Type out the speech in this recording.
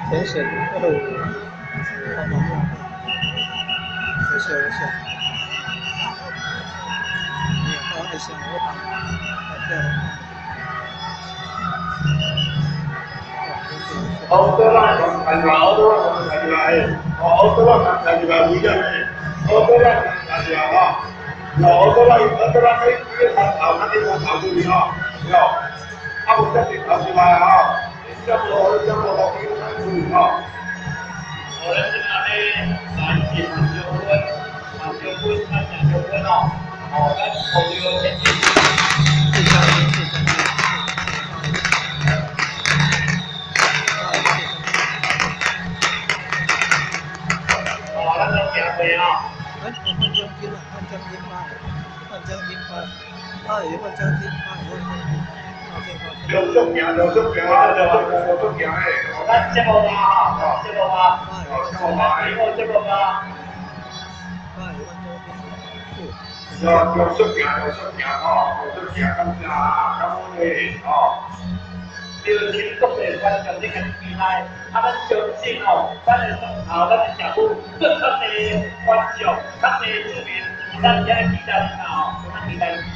填写255，帮忙用。我写。没有到爱心，我会把掉了。 好多啦，看住好多啦，看住来，好多啦，看住来，每日咧，好多啦，看住来吼，好多啦，可以参考，那你参考住去吼，有，啊无这是看住来吼，这无落去看住去吼。我哋今日咧，来自杭州哦，咱同样前进。对啊，换将军了，换将军发，他也换将军发，刘叔行啊，咱接无嘛哈，接无嘛，以后接无嘛。刘叔行吼，感谢吼。就请各位观众这个期待，咱相信哦，咱的咱的社会更多的观众，咱的市民，咱也期待哦，咱期待。